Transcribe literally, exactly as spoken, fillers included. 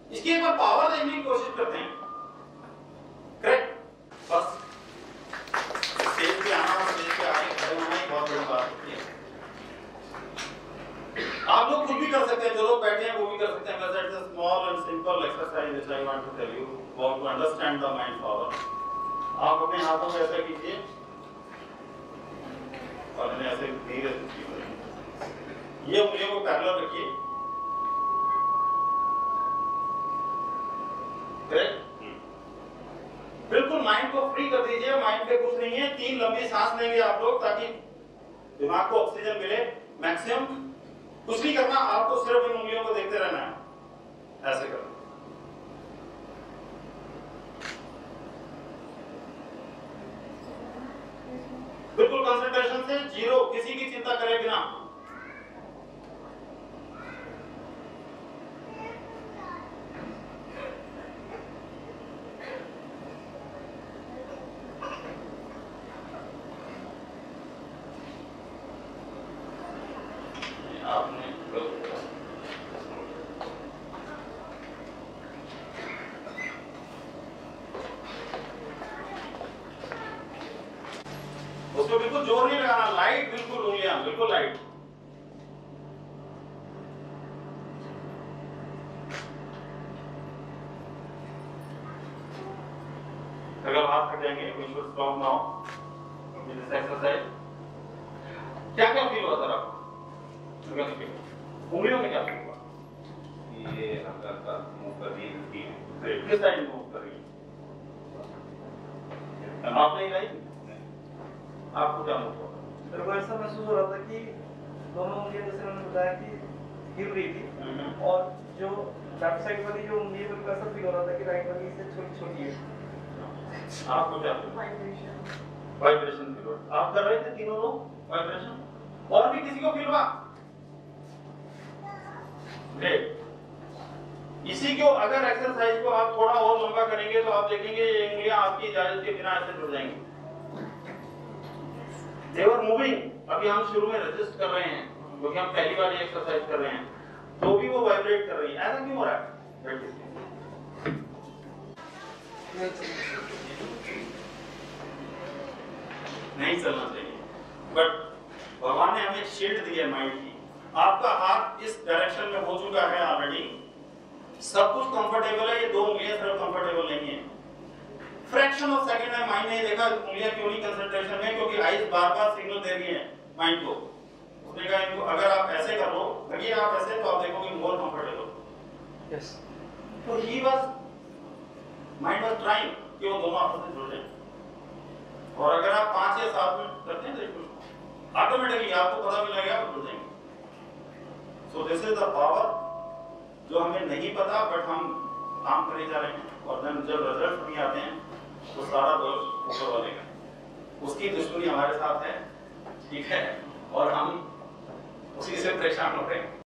इसकी एक बार पावर देखने की कोशिश करते हैं। करेक्ट? बस स्टेज पे आना और स्टेज पे आके खड़े होना ही बहुत बड़ी बात होती है। आप लोग खुद भी कर सकते हैं, जो लोग बैठे हैं वो भी कर सकते हैं। वैसे it's a small and simple exercise which I want to tell you how to understand the mind power. आप अपने हाथों को ऐसा कीजिए और इन्हें ऐसे धीरे से ये उंगलियों को पैरेलल रखिए। करेक्ट? बिल्कुल माइंड को फ्री कर दीजिए, माइंड पे कुछ नहीं है। तीन लंबी सांस लेंगे आप लोग ताकि दिमाग को ऑक्सीजन मिले मैक्सिमम। कुछ नहीं करना, आपको सिर्फ इन उंगलियों को देखते रहना है। ऐसे करो। बिल्कुल कंसंट्रेशन से, जीरो, किसी की चिंता करे बिना। आपने उसको बिल्कुल जोर नहीं लगाना, लाइट, बिल्कुल उंगलियां बिल्कुल लाइट। अगर हाथ थक जाएंगे, we should stop now with this exercise। क्या क्या फील हुआ सर आपको? उंगलियों में क्या फील हुआ? ये हल्का हल्का मूव कर रही है। किस साइड मूव कर रही है? आपने ही नहीं? आपको क्या मूव हुआ? मेरे को ऐसा महसूस हो रहा था कि दोनों उंगलियां, जैसे मैंने बताया कि हिल रही थी, और जो लेफ्ट साइड वाली जो उंगली है, मेरे को ऐसा फील हो रहा था कि राइट वाली इससे छोटी छोटी है। आपको क्या? वाइब्रेशन। वाइब्रेशन फील हुआ। आप कर रहे थे तीनों लोग वाइब्रेशन? और भी किसी को फील हुआ? ग्रेट। इसी को अगर एक्सरसाइज को आप थोड़ा और लंबा करेंगे तो आप देखेंगे ये उंगलियां आपकी इजाजत के बिना ऐसे जुड़ जाएंगी। They were moving। अभी हम शुरू में रेजिस्ट कर रहे हैं क्योंकि हम पहली बार ये एक्सरसाइज कर रहे हैं, तो भी वो वाइब्रेट कर रही है। ऐसा क्यों हो रहा है? नहीं चलना चाहिए, बट भगवान ने हमें शील्ड दी है माइंड की। आपका हाथ इस डायरेक्शन में हो चुका है ऑलरेडी, सब कुछ कंफर्टेबल है। ये दो उंगलियां सिर्फ कंफर्टेबल नहीं है। फ्रैक्शन ऑफ सेकंड में माइंड ने देखा उंगलियां क्यों नहीं कंसंट्रेशन में, क्योंकि आईज बार बार सिग्नल दे रही है माइंड को। उसने कहा इनको अगर आप ऐसे कर लो, लगिए आप ऐसे, तो आप देखोगे मोर कंफर्टेबल। यस। तो he was mind was trying कि वो दोनों आपस में जुड़ जाएं। और अगर आप पांच या सात मिनट करते हैं तो ऑटोमेटिकली आपको पता भी लगेगा आप जुड़ जाएंगे। So this is the power जो हमें नहीं पता, बट हम काम करे जा रहे हैं। और देन जब रिजल्ट नहीं आते हैं तो सारा दोष ऊपर वाले का, उसकी दुश्मनी हमारे साथ है, ठीक है, और हम उसी से परेशान हो रहे हैं।